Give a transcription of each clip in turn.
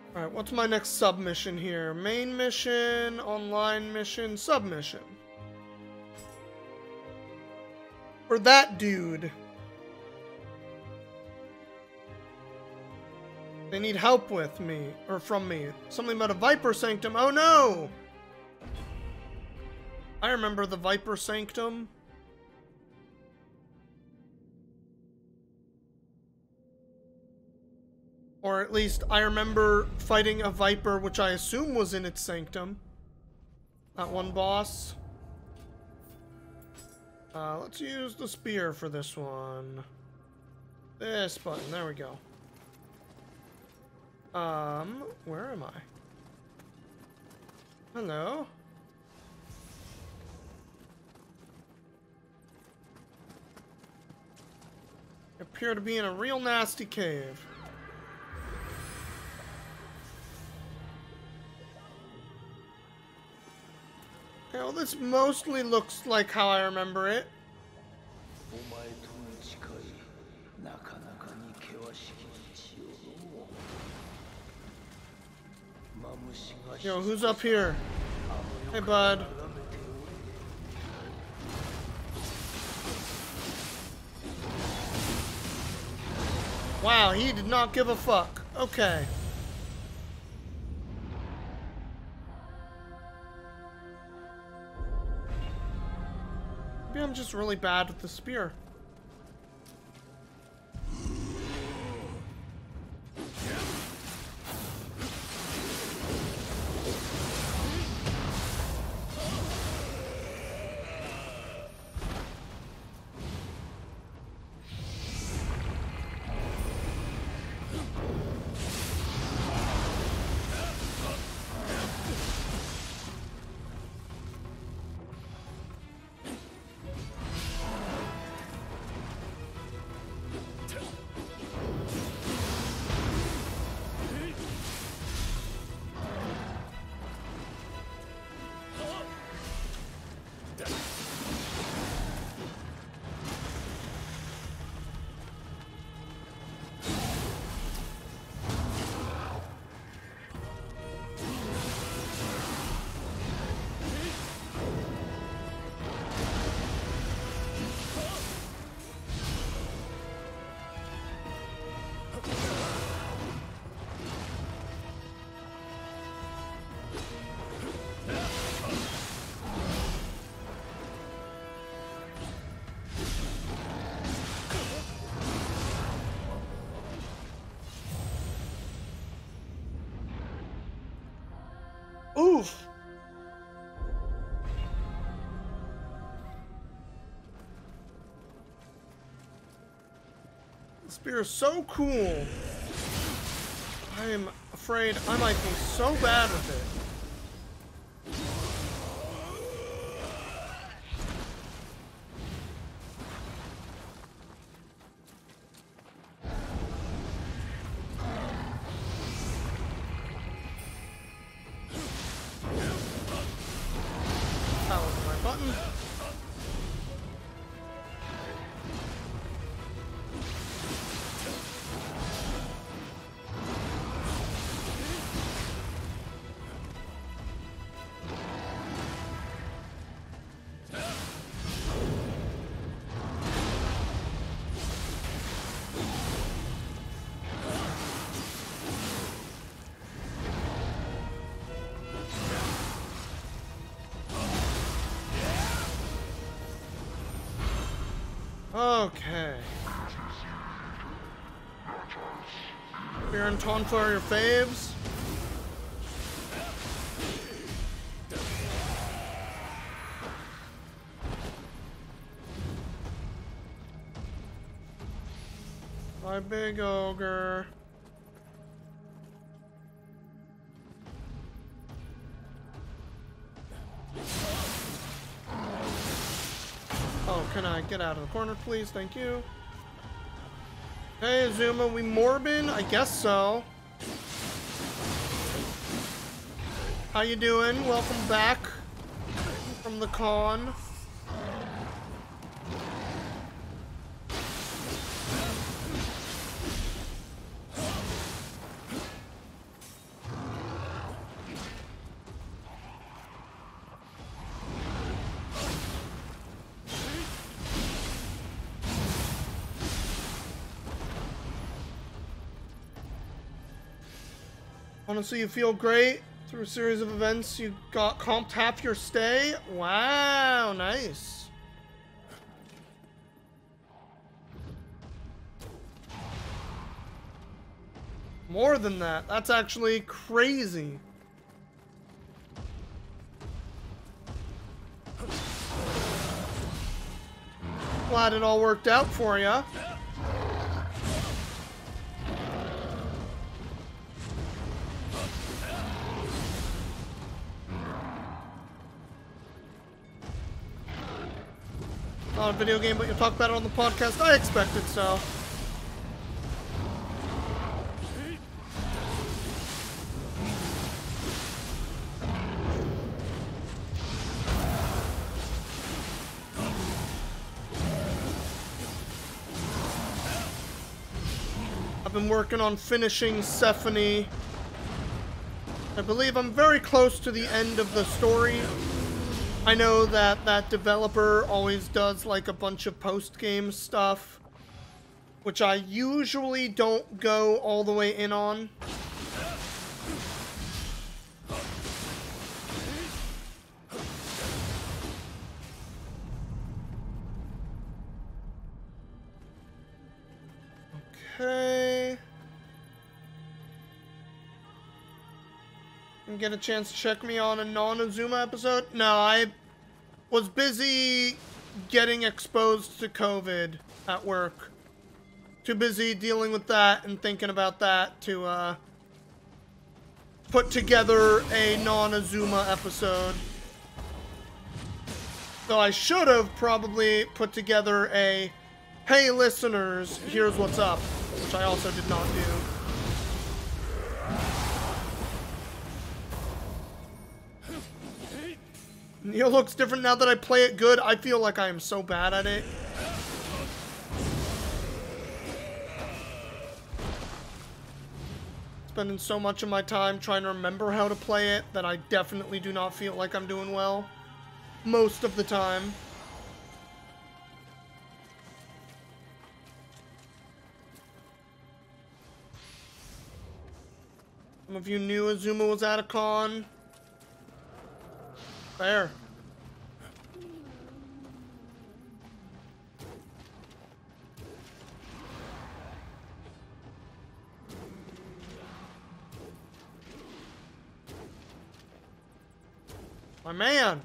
Alright, what's my next submission here? Main mission, online mission, submission. For that dude. They need help with me, or from me. Something about a Viper Sanctum. Oh no! I remember the Viper Sanctum. Or at least I remember fighting a Viper, which I assume was in its sanctum. That one boss. Let's use the spear for this one. This button, there we go. Where am I? Hello? I appear to be in a real nasty cave. Well, this mostly looks like how I remember it. Yo, who's up here? Hey, bud. Wow, he did not give a fuck. Okay. Maybe I'm just really bad with the spear. Oof. The spear is so cool. I am afraid I might be so bad with it. Okay. Spear and taunt for your faves. My big ogre. Oh, can I get out of the corner, please? Thank you. Hey, Azuma, we Morbin? I guess so. How you doing? Welcome back from the con. Honestly, you feel great. Through a series of events, you got comped half your stay. Wow, nice. More than that. That's actually crazy. Glad it all worked out for you. Not a video game, but you'll talk about it on the podcast. I expected so. I've been working on finishing Stephanie. I believe I'm very close to the end of the story. I know that that developer always does like a bunch of post-game stuff, which I usually don't go all the way in on. Okay. And get a chance to check me on a non-Azuma episode? No, I was busy getting exposed to COVID at work. Too busy dealing with that and thinking about that to put together a non-Azuma episode. Though I should have probably put together a, hey listeners, here's what's up, which I also did not do. Nioh looks different now that I play it good. I feel like I am so bad at it. Spending so much of my time trying to remember how to play it that I definitely do not feel like I'm doing well. Most of the time. Some of you knew Azuma was at a con. There. My man.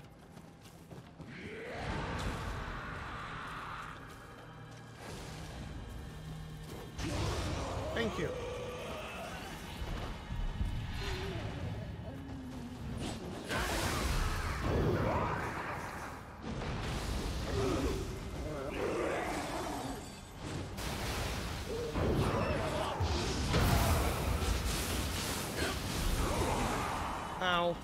Thank you. Ow.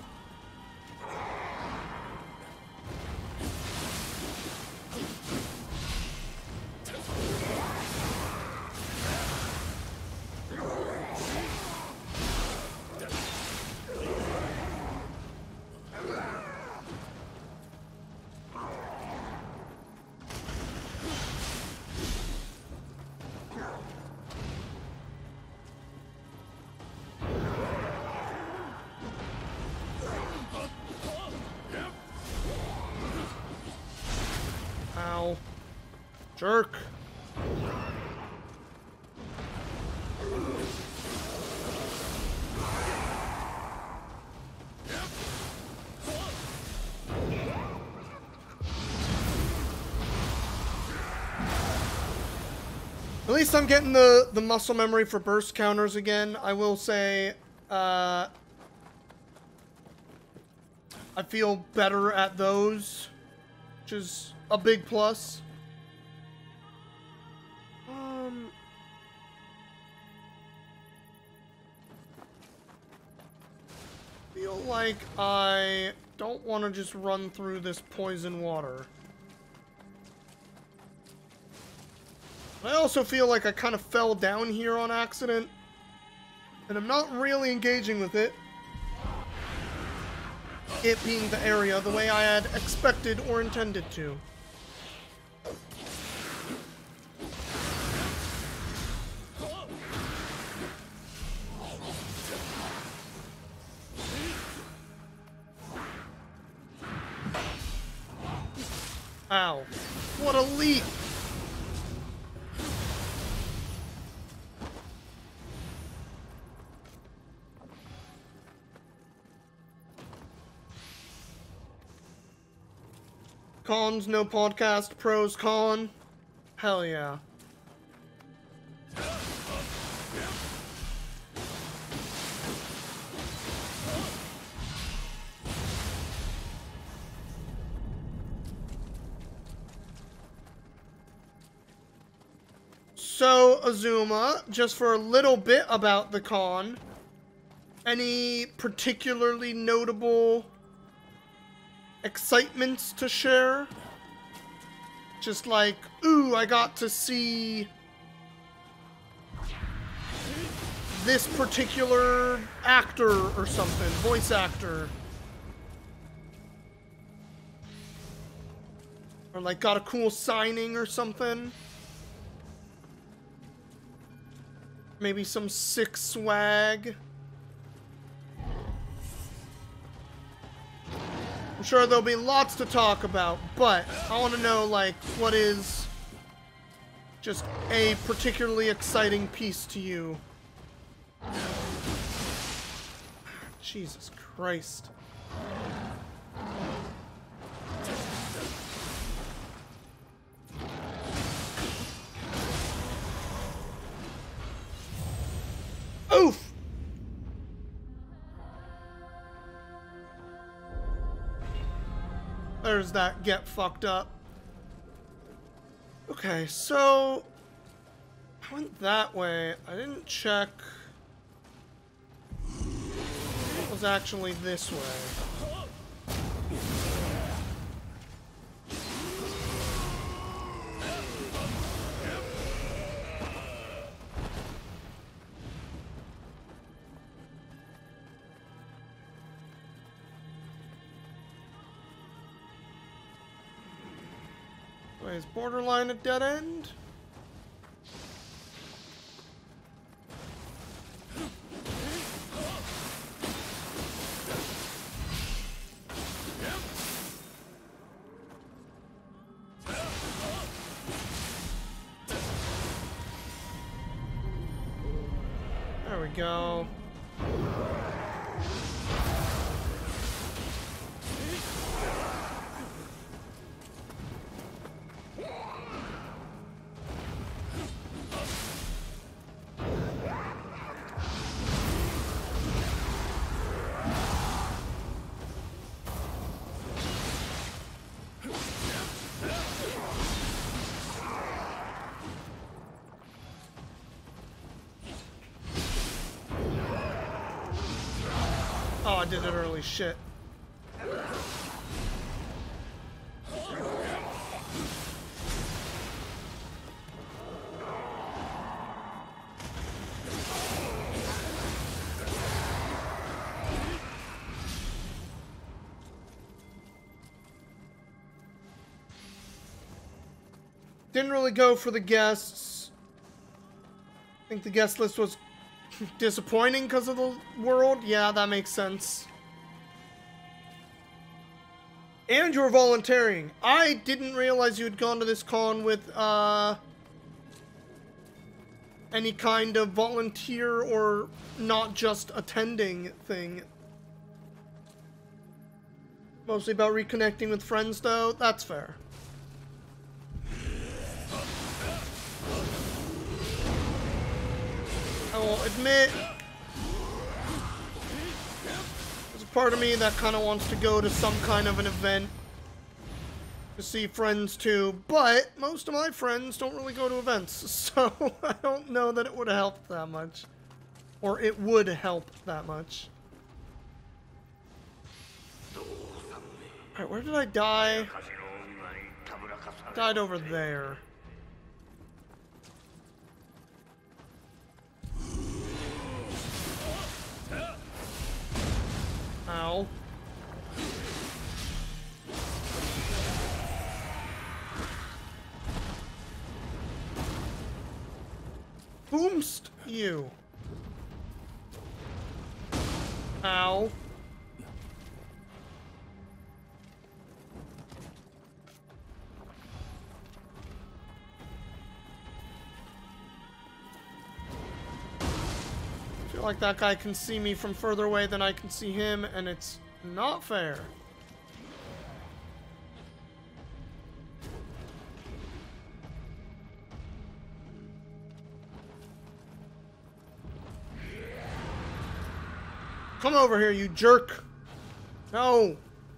Ow. Jerk. At least I'm getting the muscle memory for burst counters again. I will say, I feel better at those, which is a big plus. Feel like I don't want to just run through this poison water. I also feel like I kind of fell down here on accident, and I'm not really engaging with it. It being the area the way I had expected or intended to. Ow. What a leap! Cons, no podcast, pros, con. Hell yeah. So, Azuma, just for a little bit about the con, any particularly notable excitements to share? Just like, ooh, I got to see this particular actor or something, voice actor. Or like got a cool signing or something. Maybe some sick swag. I'm sure there'll be lots to talk about, but I want to know, like, what is just a particularly exciting piece to you? Jesus Christ. Oof! There's that get fucked up. Okay, so I went that way. I didn't check what was actually this way. Wait, is Borderline a dead end? There we go. Oh, I did it early. Shit. Didn't really go for the guests. I think the guest list was disappointing because of the world. Yeah, that makes sense. And you were volunteering. I didn't realize you had gone to this con with any kind of volunteer or not just attending thing. Mostly about reconnecting with friends, though. That's fair. I will admit, there's a part of me that kind of wants to go to some kind of an event to see friends too, but most of my friends don't really go to events, so I don't know that it would help that much. Or it would help that much. Alright, where did I die? I died over there. Ow. Boomst you. Ow. feel like that guy can see me from further away than I can see him, and it's not fair. Come over here, you jerk. No.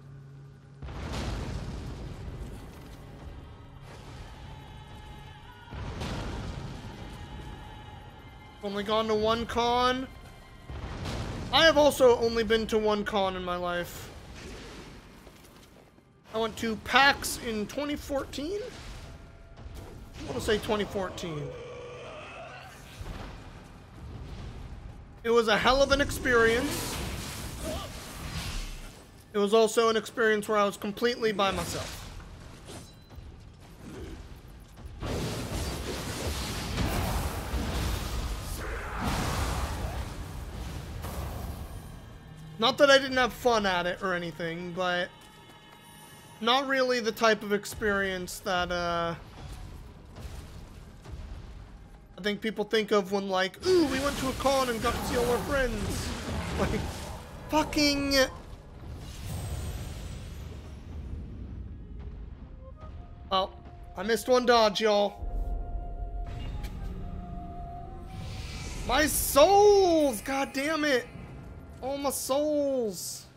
Only gone to one con. I have also only been to one con in my life. I went to PAX in 2014? I want to say 2014. It was a hell of an experience. It was also an experience where I was completely by myself. Not that I didn't have fun at it or anything, but not really the type of experience that, I think people think of when, like, ooh, we went to a con and got to see all our friends. Like, fucking... Oh, I missed one dodge, y'all. My souls! God damn it! All my souls!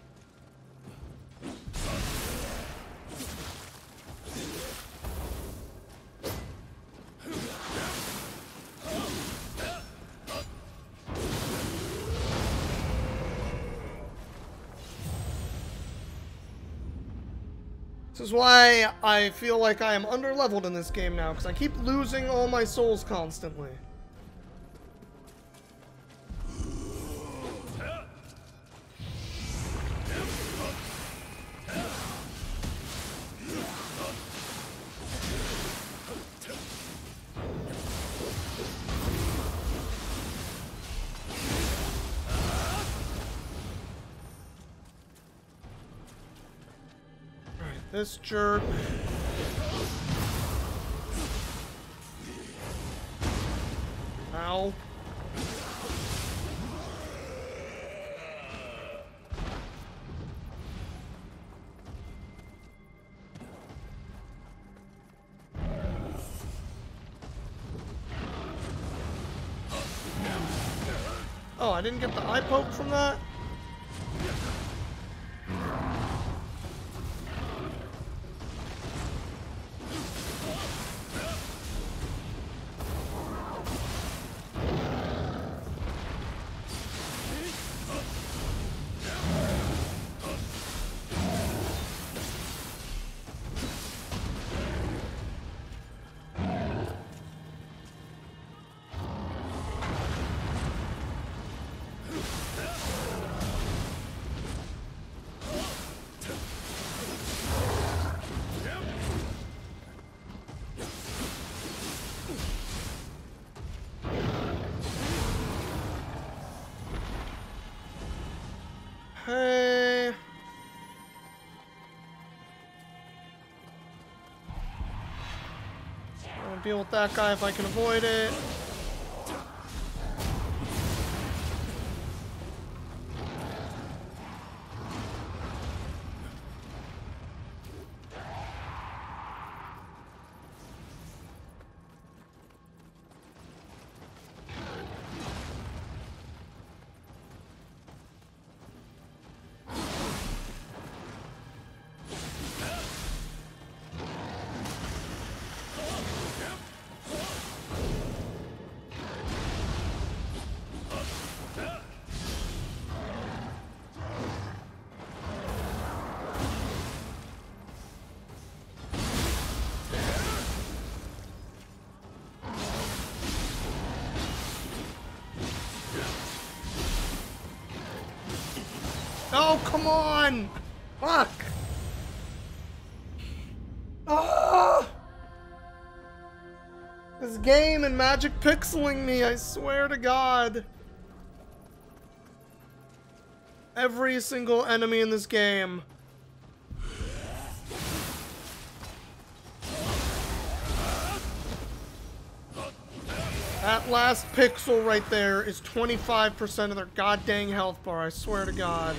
This is why I feel like I am underleveled in this game now, because I keep losing all my souls constantly. This jerk. Ow. Oh, I didn't get the eye poke from that? Hey. I'll deal with that guy if I can avoid it. Oh, come on! Fuck! Ah! This game and Magic pixeling me, I swear to God. Every single enemy in this game. That last pixel right there is 25% of their goddamn health bar, I swear to God.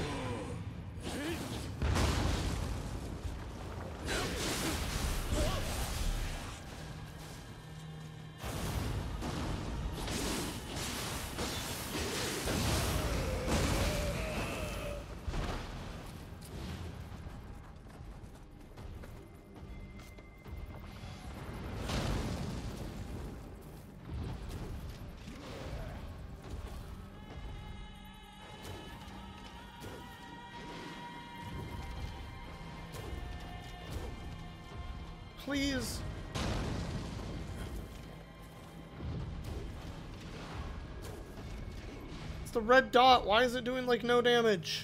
Please. It's the red dot. Why is it doing like no damage?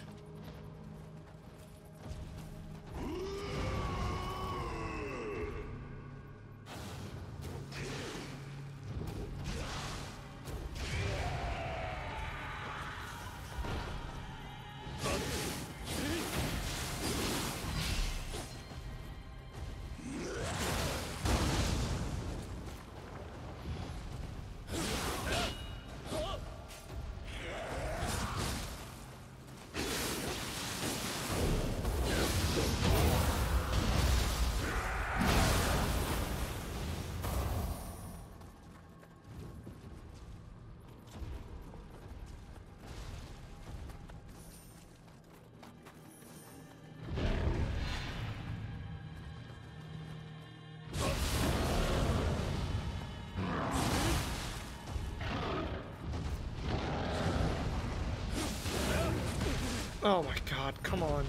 Oh my God, come on.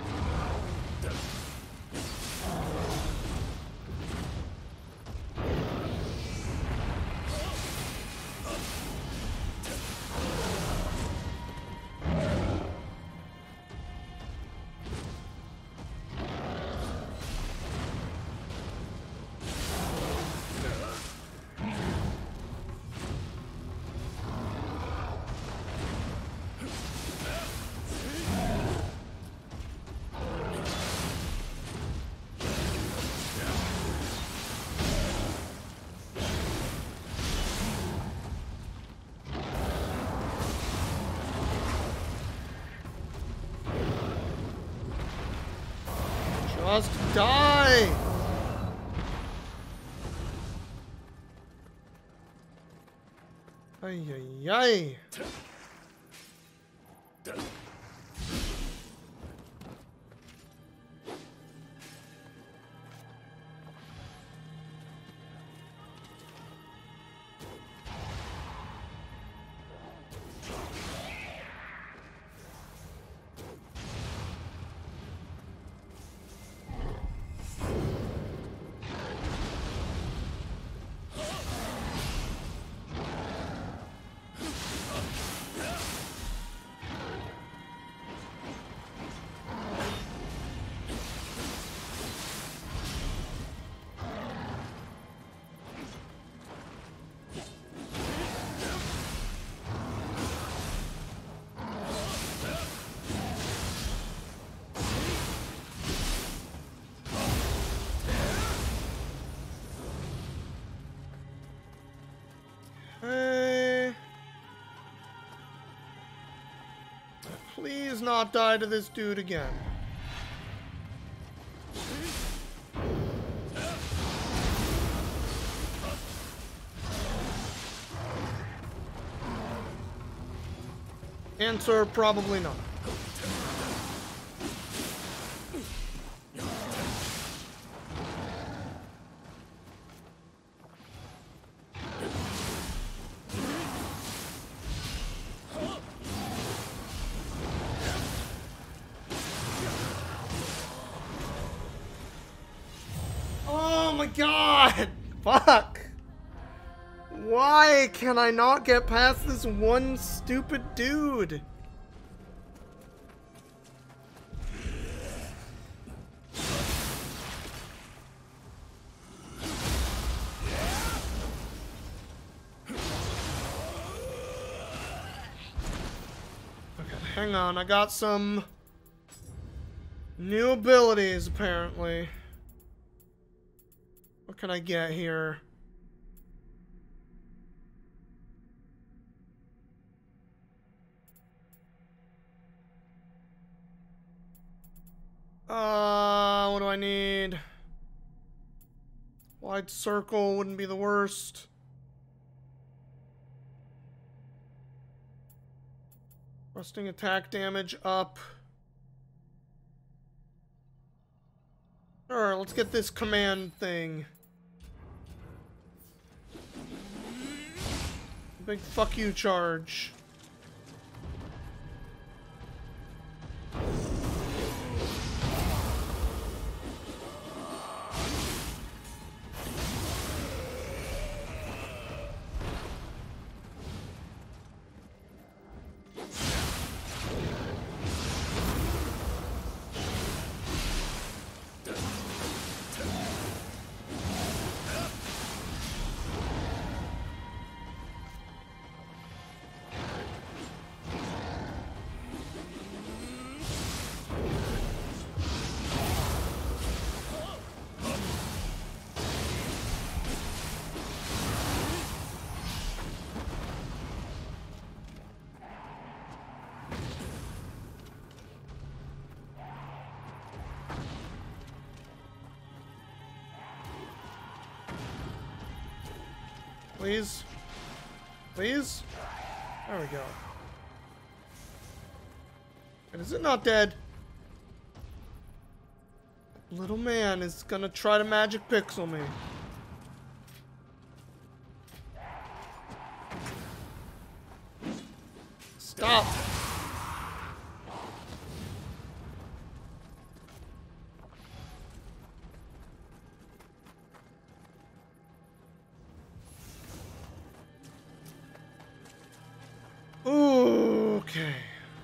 Just die! Ay, ay, ay. Please not die to this dude again. Answer, probably not. Oh my God! Fuck! Why can I not get past this one stupid dude? Okay, hang on. I got some new abilities, apparently. What can I get here? What do I need? Wide circle wouldn't be the worst. Rusting attack damage up. Sure, let's get this command thing. Big fuck you charge. Please? Please? There we go. And is it not dead? Little man is gonna try to magic pixel me. Stop! Okay.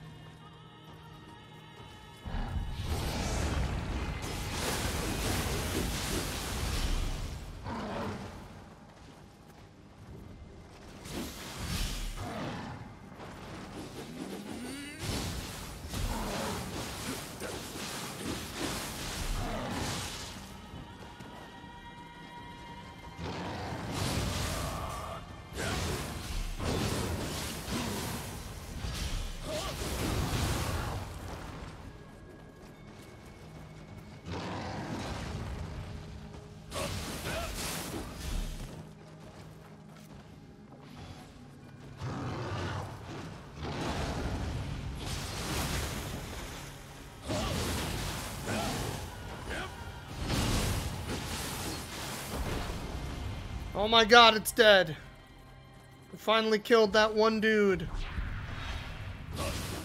Oh my god, it's dead. We finally killed that one dude. I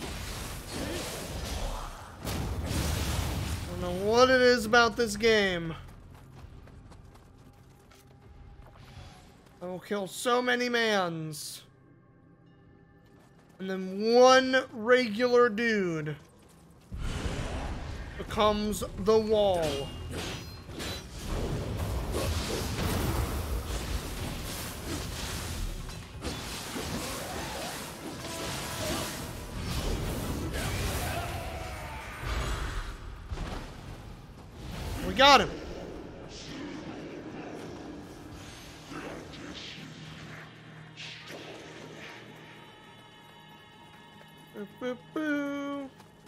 don't know what it is about this game. I will kill so many mans. And then one regular dude becomes the wall. We got him. Boop, boop, boo.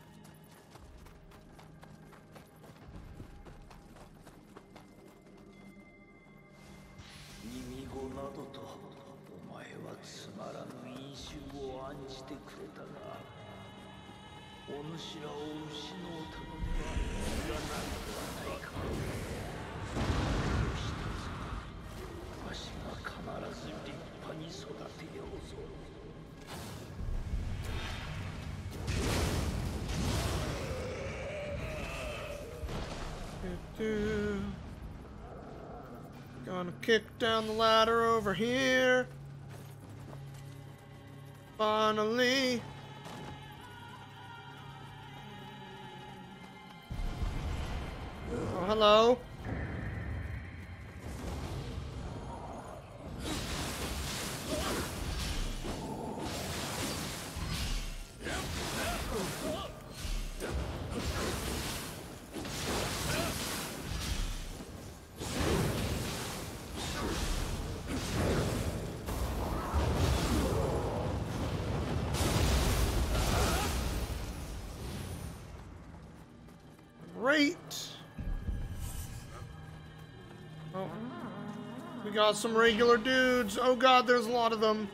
Gonna kick down the ladder over here. Finally. Oh, hello. Great. Oh. We got some regular dudes. Oh god, there's a lot of them.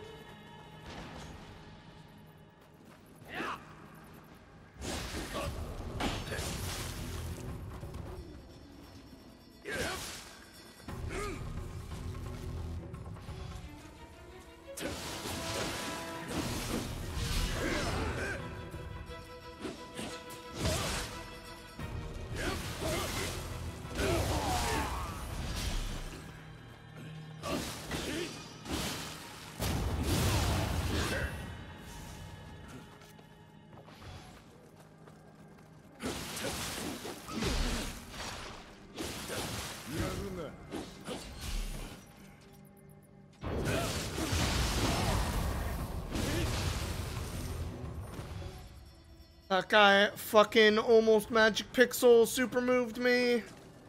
That guy fucking almost magic pixel super moved me.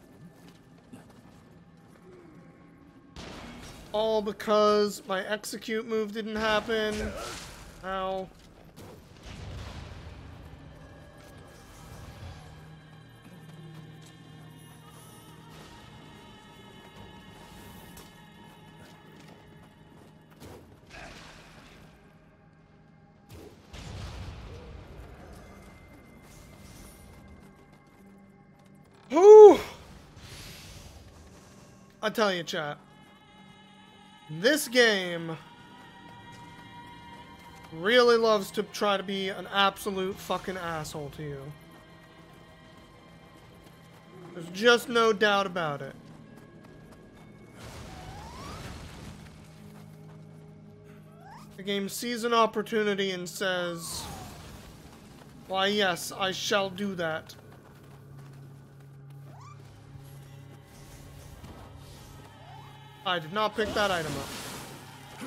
All because my execute move didn't happen. Ow. Whew. I tell you, chat. This game really loves to try to be an absolute fucking asshole to you. There's just no doubt about it. The game sees an opportunity and says, why yes, I shall do that. I did not pick that item up.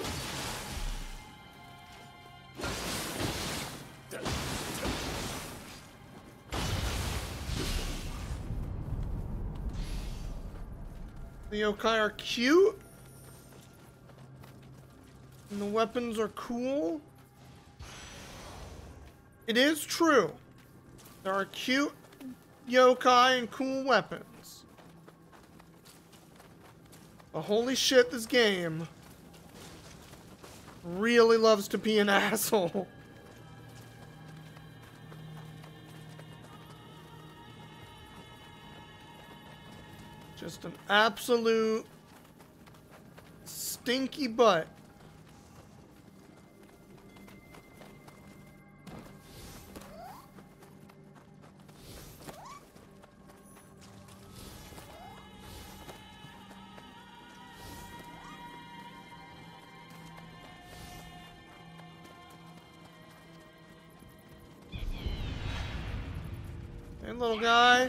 The yokai are cute. And the weapons are cool. It is true. There are cute yokai and cool weapons. But holy shit, this game really loves to be an asshole. Just an absolute stinky butt. Hey, little guy.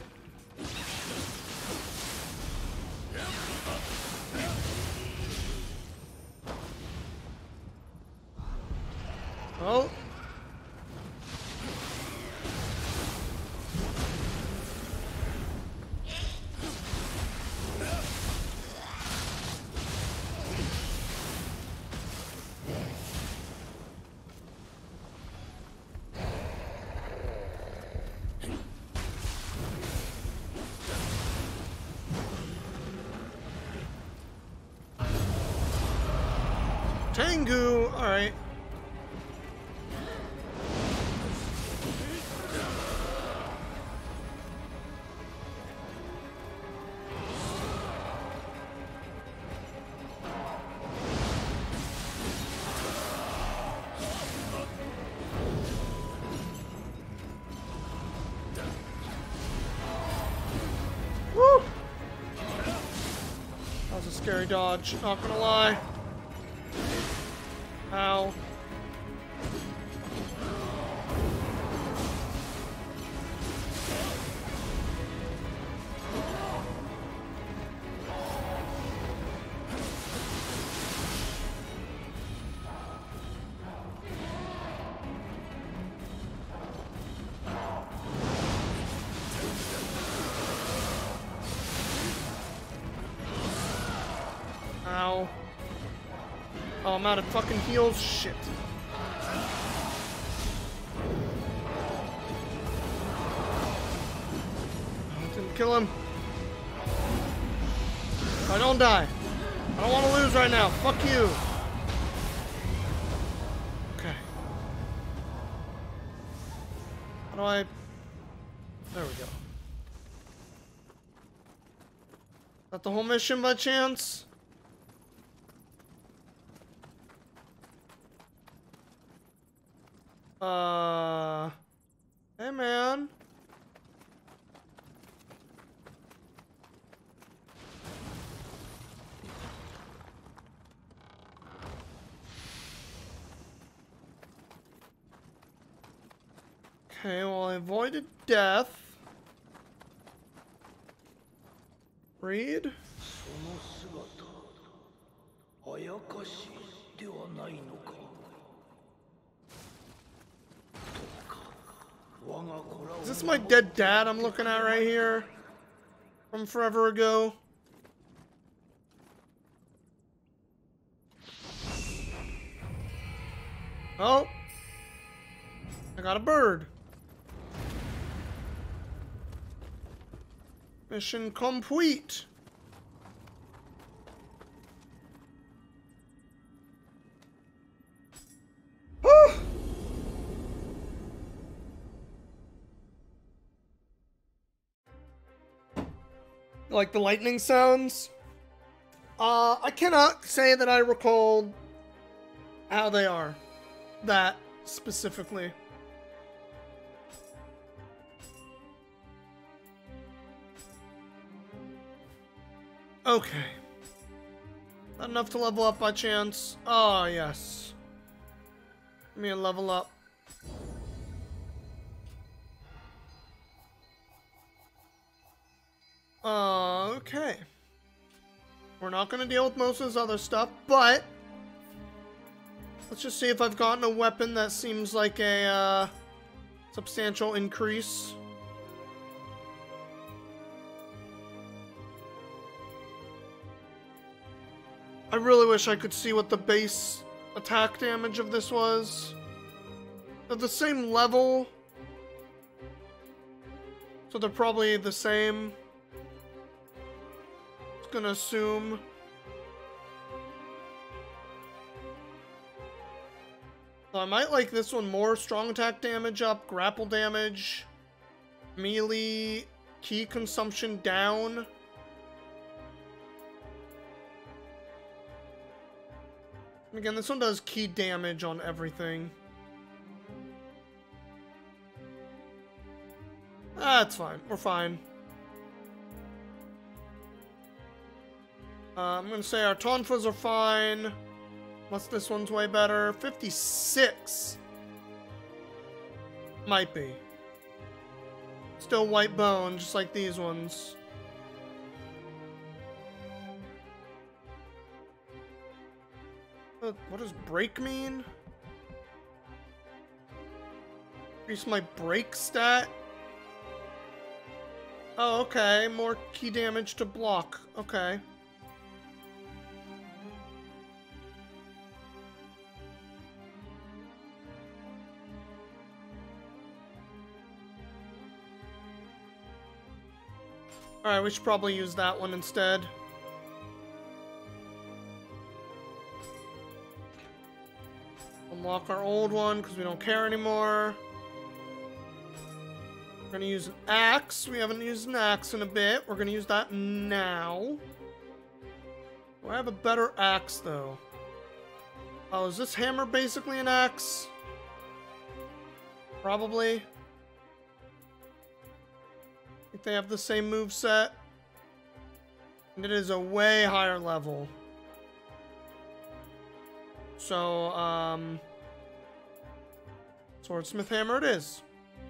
Oh. Tengu, all right. Woo! That was a scary dodge, not gonna lie. Ow. Ow. Oh, I'm out of fucking heals. Shit. kill him. I don't die. I don't want to lose right now. Fuck you. Okay. How do I... There we go. Is that the whole mission by chance? Hey man. Okay, well I avoided death. Read. Is this my dead dad I'm looking at right here? From forever ago? Oh! I got a bird. Mission complete. Like the lightning sounds? I cannot say that I recall how they are. That specifically. Okay. Not enough to level up by chance. Oh, yes. Give me a level up. Okay. We're not going to deal with most of this other stuff, but let's just see if I've gotten a weapon that seems like a substantial increase. I really wish I could see what the base attack damage of this was. They're the same level, so they're probably the same. Gonna assume. So I might like this one more. Strong attack damage up, grapple damage, melee, key consumption down. And again, this one does key damage on everything. That's fine. We're fine. I'm gonna say our tonfas are fine. Unless this one's way better. 56. Might be. Still white bone, just like these ones. What does break mean? Increase my break stat? Oh, okay. More key damage to block. Okay. Alright, we should probably use that one instead. Unlock our old one because we don't care anymore. We're going to use an axe. We haven't used an axe in a bit. We're going to use that now. Do I have a better axe, though? Oh, is this hammer basically an axe? Probably. I think they have the same moveset. And it is a way higher level. So, Swordsmith Hammer it is.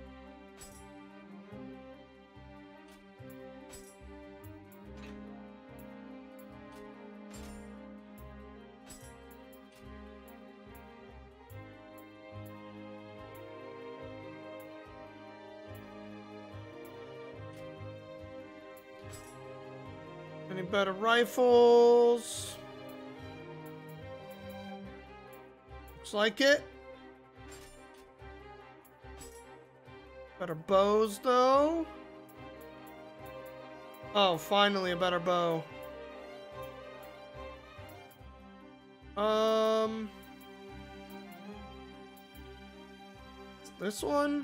Any better rifles? Looks like it. Better bows, though. Oh, finally a better bow. This one?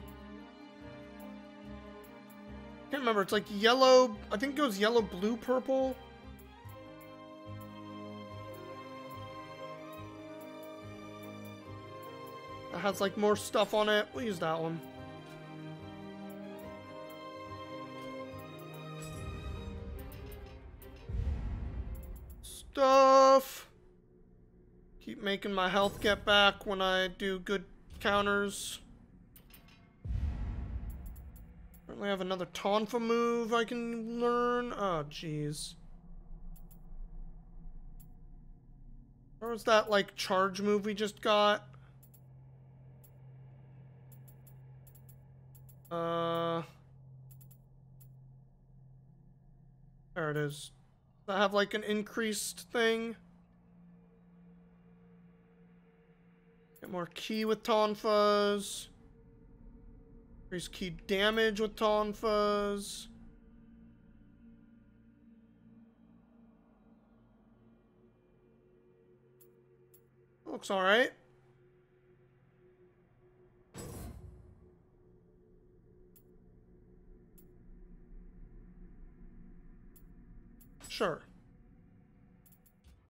Can't remember. It's like yellow. I think it goes yellow, blue, purple. That has like more stuff on it. We'll use that one. Stuff. Keep making my health get back when I do good counters. Apparently I have another Tonfa move I can learn. Oh, jeez. Where was that, like, charge move we just got? There it is. Does that have, like, an increased thing? Get more ki with Tonfas. Increase ki damage with Tonfas. Looks alright. Sure.